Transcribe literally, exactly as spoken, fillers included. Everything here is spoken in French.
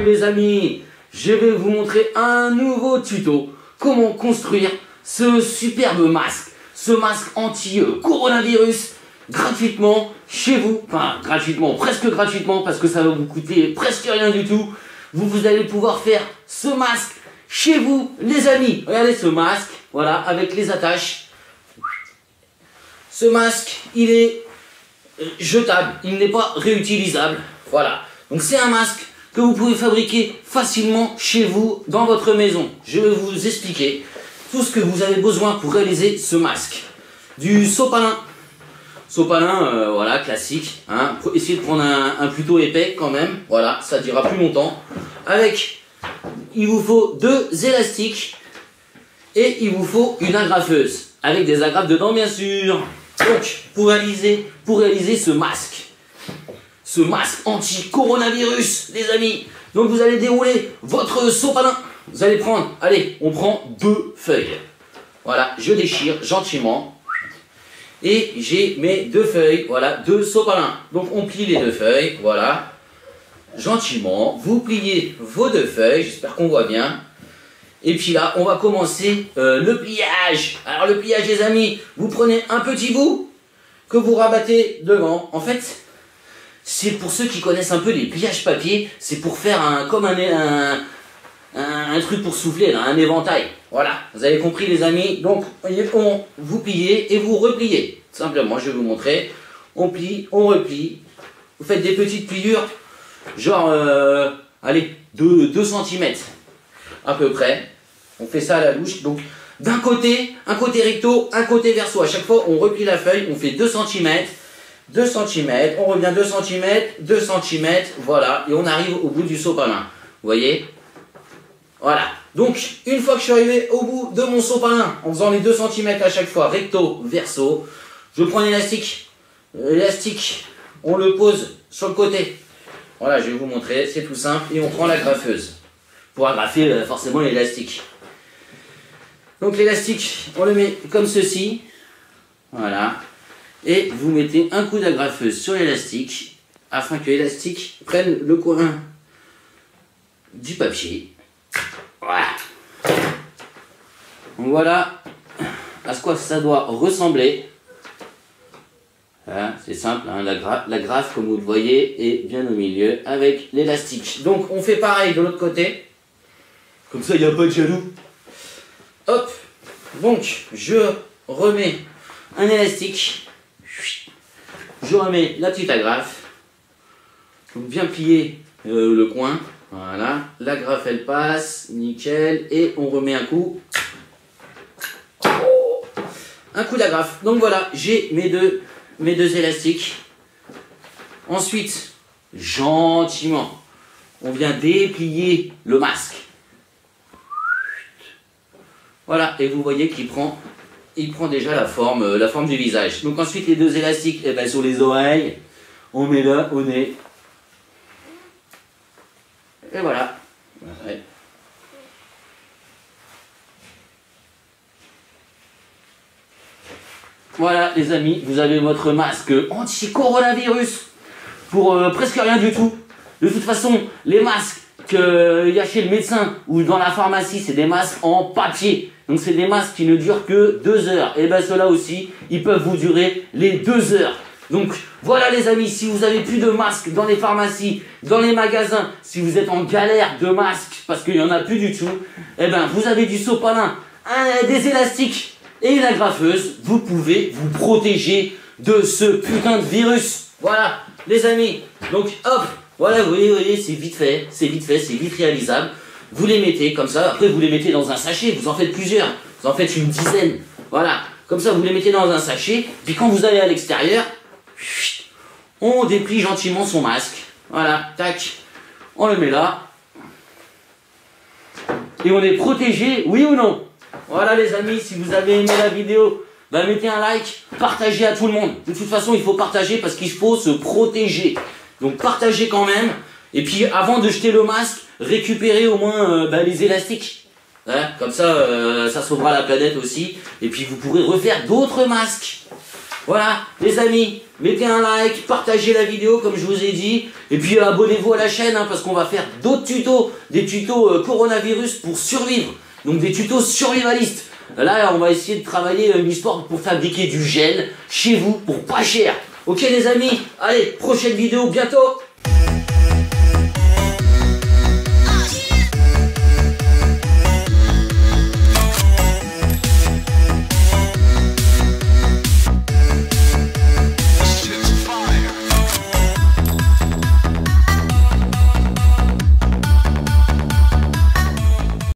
Salut les amis, je vais vous montrer un nouveau tuto. Comment construire ce superbe masque, ce masque anti-coronavirus gratuitement chez vous. Enfin, gratuitement, presque gratuitement parce que ça va vous coûter presque rien du tout. Vous, vous allez pouvoir faire ce masque chez vous les amis. Regardez ce masque, voilà, avec les attaches. Ce masque, il est jetable, il n'est pas réutilisable. Voilà, donc c'est un masque que vous pouvez fabriquer facilement chez vous, dans votre maison. Je vais vous expliquer tout ce que vous avez besoin pour réaliser ce masque. Du sopalin, sopalin, euh, voilà, classique. Hein. Essayez de prendre un, un plutôt épais quand même, voilà, ça durera plus longtemps. Avec, il vous faut deux élastiques et il vous faut une agrafeuse, avec des agrafes dedans bien sûr. Donc, pour réaliser, pour réaliser ce masque, ce masque anti-coronavirus, les amis. Donc, vous allez dérouler votre sopalin. Vous allez prendre, allez, on prend deux feuilles. Voilà, je déchire gentiment. Et j'ai mes deux feuilles, voilà, deux sopalins. Donc, on plie les deux feuilles, voilà. Gentiment, vous pliez vos deux feuilles, j'espère qu'on voit bien. Et puis là, on va commencer euh, le pliage. Alors le pliage, les amis, vous prenez un petit bout que vous rabattez devant. En fait, c'est pour ceux qui connaissent un peu les pliages papier, c'est pour faire un comme un, un, un, un truc pour souffler, là, un éventail. Voilà, vous avez compris les amis. Donc, on, vous pliez et vous repliez. Simplement, je vais vous montrer. On plie, on replie. Vous faites des petites pliures, genre, euh, allez, deux centimètres à peu près. On fait ça à la louche, donc d'un côté, un côté recto, un côté verso. À chaque fois, on replie la feuille, on fait deux centimètres, deux centimètres, on revient deux centimètres, deux centimètres, voilà, et on arrive au bout du sopalin. Vous voyez? Voilà. Donc, une fois que je suis arrivé au bout de mon sopalin, en faisant les deux centimètres à chaque fois, recto, verso, je prends l'élastique. L'élastique, on le pose sur le côté. Voilà, je vais vous montrer, c'est tout simple, et on prend la graffeuse pour agrafer euh, forcément l'élastique. Donc l'élastique, on le met comme ceci, voilà, et vous mettez un coup d'agrafeuse sur l'élastique afin que l'élastique prenne le coin du papier. Voilà. Donc voilà à ce quoi ça doit ressembler. Voilà, c'est simple, hein, la, gra la grafe, comme vous le voyez, est bien au milieu avec l'élastique. Donc on fait pareil de l'autre côté. Comme ça, il n'y a pas de jaloux. Hop. Donc, je remets un élastique. Je remets la petite agrafe. Donc, bien plier euh, le coin. Voilà. L'agrafe, elle passe. Nickel. Et on remet un coup. Un coup d'agrafe. Donc, voilà. J'ai mes deux, mes deux élastiques. Ensuite, gentiment, on vient déplier le masque. Voilà, et vous voyez qu'il prend, il prend déjà la forme, euh, la forme du visage. Donc ensuite, les deux élastiques, eh ben, sur les oreilles, on met là au nez. Et voilà. Ouais. Voilà, les amis, vous avez votre masque anti-coronavirus pour euh, presque rien du tout. De toute façon, les masques qu'il y a chez le médecin ou dans la pharmacie, c'est des masques en papier. Donc c'est des masques qui ne durent que deux heures. Et bien ceux-là aussi, ils peuvent vous durer les deux heures. Donc voilà les amis, si vous avez plus de masques dans les pharmacies, dans les magasins, si vous êtes en galère de masques, parce qu'il n'y en a plus du tout, et ben vous avez du sopalin, un, des élastiques et une agrafeuse, vous pouvez vous protéger de ce putain de virus. Voilà les amis, donc hop. Voilà, vous voyez, vous voyez, c'est vite fait, c'est vite fait, c'est vite réalisable. Vous les mettez comme ça, après vous les mettez dans un sachet, vous en faites plusieurs, vous en faites une dizaine. Voilà, comme ça vous les mettez dans un sachet, puis quand vous allez à l'extérieur, on déplie gentiment son masque. Voilà, tac, on le met là. Et on est protégé, oui ou non? Voilà les amis, si vous avez aimé la vidéo, bah mettez un like, partagez à tout le monde. De toute façon, il faut partager parce qu'il faut se protéger. Donc partagez quand même, et puis avant de jeter le masque, récupérez au moins euh, bah, les élastiques. Hein, comme ça, euh, ça sauvera la planète aussi, et puis vous pourrez refaire d'autres masques. Voilà, les amis, mettez un like, partagez la vidéo comme je vous ai dit, et puis euh, abonnez-vous à la chaîne, hein, parce qu'on va faire d'autres tutos, des tutos euh, coronavirus pour survivre, donc des tutos survivalistes. Là, on va essayer de travailler une histoire pour fabriquer du gel chez vous pour pas cher. Ok les amis, allez, prochaine vidéo bientôt.